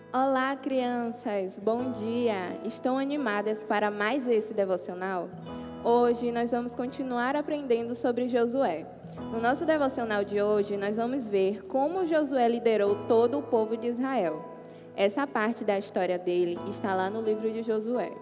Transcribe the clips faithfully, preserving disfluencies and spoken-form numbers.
Olá, crianças! Bom dia! Estão animadas para mais esse devocional? Hoje nós vamos continuar aprendendo sobre Josué. No nosso devocional de hoje, nós vamos ver como Josué liderou todo o povo de Israel. Essa parte da história dele está lá no livro de Josué.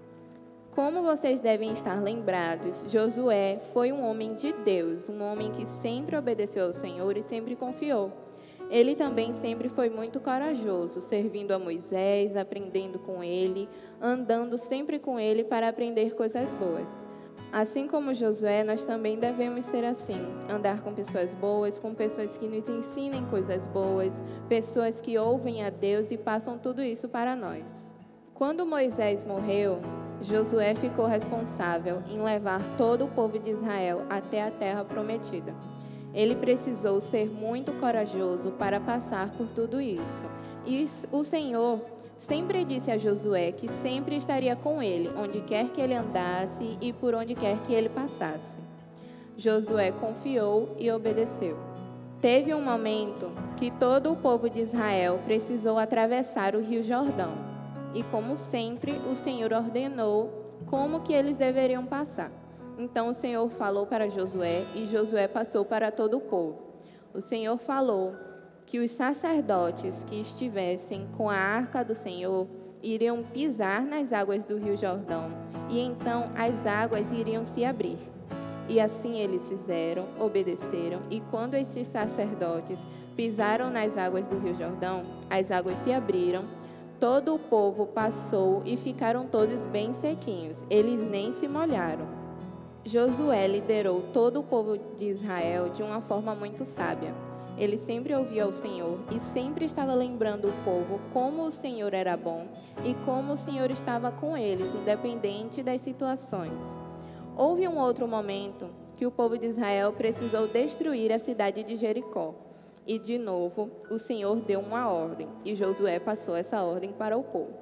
Como vocês devem estar lembrados, Josué foi um homem de Deus, um homem que sempre obedeceu ao Senhor e sempre confiou. Ele também sempre foi muito corajoso, servindo a Moisés, aprendendo com ele, andando sempre com ele para aprender coisas boas. Assim como Josué, nós também devemos ser assim, andar com pessoas boas, com pessoas que nos ensinem coisas boas, pessoas que ouvem a Deus e passam tudo isso para nós. Quando Moisés morreu, Josué ficou responsável em levar todo o povo de Israel até a terra prometida. Ele precisou ser muito corajoso para passar por tudo isso. E o Senhor sempre disse a Josué que sempre estaria com ele, onde quer que ele andasse e por onde quer que ele passasse. Josué confiou e obedeceu. Teve um momento que todo o povo de Israel precisou atravessar o Rio Jordão. E como sempre, o Senhor ordenou como que eles deveriam passar. Então o Senhor falou para Josué e Josué passou para todo o povo. O Senhor falou que os sacerdotes que estivessem com a arca do Senhor iriam pisar nas águas do Rio Jordão e então as águas iriam se abrir. E assim eles fizeram, obedeceram, e quando esses sacerdotes pisaram nas águas do Rio Jordão, as águas se abriram, todo o povo passou e ficaram todos bem sequinhos, eles nem se molharam. Josué liderou todo o povo de Israel de uma forma muito sábia. Ele sempre ouvia o Senhor e sempre estava lembrando o povo como o Senhor era bom e como o Senhor estava com eles, independente das situações. Houve um outro momento que o povo de Israel precisou destruir a cidade de Jericó. E, de novo, o Senhor deu uma ordem e Josué passou essa ordem para o povo.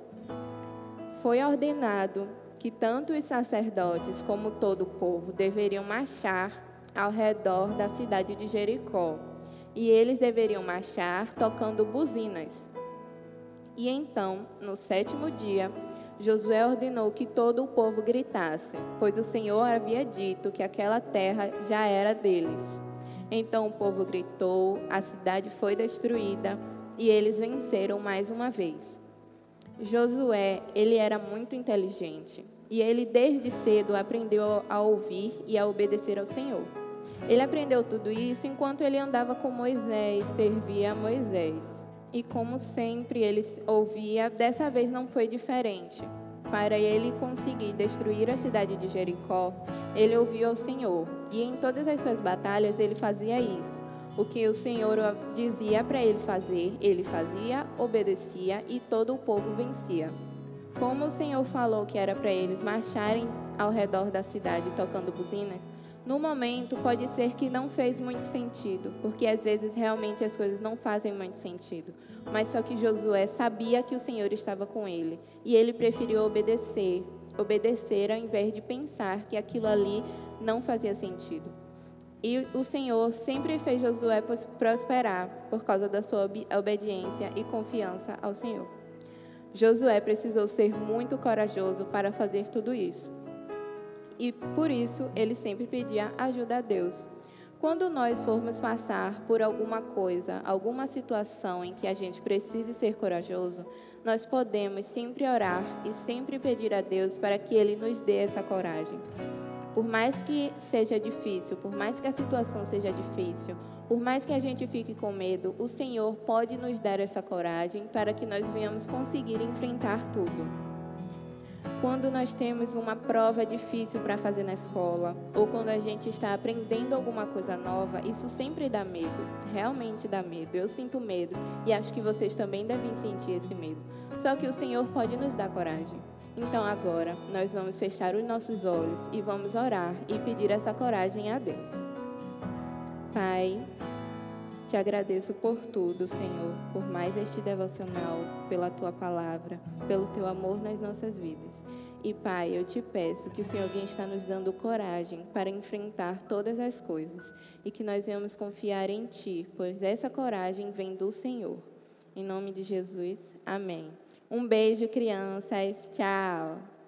Foi ordenado que tanto os sacerdotes como todo o povo deveriam marchar ao redor da cidade de Jericó. E eles deveriam marchar tocando buzinas. E então, no sétimo dia, Josué ordenou que todo o povo gritasse, pois o Senhor havia dito que aquela terra já era deles. Então o povo gritou, a cidade foi destruída e eles venceram mais uma vez. Josué, ele era muito inteligente e ele desde cedo aprendeu a ouvir e a obedecer ao Senhor. Ele aprendeu tudo isso enquanto ele andava com Moisés, servia a Moisés. E como sempre ele ouvia, dessa vez não foi diferente. Para ele conseguir destruir a cidade de Jericó, ele ouviu ao Senhor. E em todas as suas batalhas ele fazia isso. O que o Senhor dizia para ele fazer, ele fazia, obedecia e todo o povo vencia. Como o Senhor falou que era para eles marcharem ao redor da cidade tocando buzinas, no momento pode ser que não fez muito sentido, porque às vezes realmente as coisas não fazem muito sentido. Mas só que Josué sabia que o Senhor estava com ele e ele preferiu obedecer, obedecer ao invés de pensar que aquilo ali não fazia sentido. E o Senhor sempre fez Josué prosperar por causa da sua obediência e confiança ao Senhor. Josué precisou ser muito corajoso para fazer tudo isso. E por isso ele sempre pedia ajuda a Deus. Quando nós formos passar por alguma coisa, alguma situação em que a gente precise ser corajoso, nós podemos sempre orar e sempre pedir a Deus para que Ele nos dê essa coragem. Por mais que seja difícil, por mais que a situação seja difícil, por mais que a gente fique com medo, o Senhor pode nos dar essa coragem para que nós venhamos conseguir enfrentar tudo. Quando nós temos uma prova difícil para fazer na escola, ou quando a gente está aprendendo alguma coisa nova, isso sempre dá medo, realmente dá medo. Eu sinto medo e acho que vocês também devem sentir esse medo. Só que o Senhor pode nos dar coragem. Então agora, nós vamos fechar os nossos olhos e vamos orar e pedir essa coragem a Deus. Pai, te agradeço por tudo, Senhor, por mais este devocional, pela Tua palavra, pelo Teu amor nas nossas vidas. E, Pai, eu te peço que o Senhor venha estar nos dando coragem para enfrentar todas as coisas e que nós venhamos confiar em Ti, pois essa coragem vem do Senhor. Em nome de Jesus, amém. Um beijo, crianças. Tchau.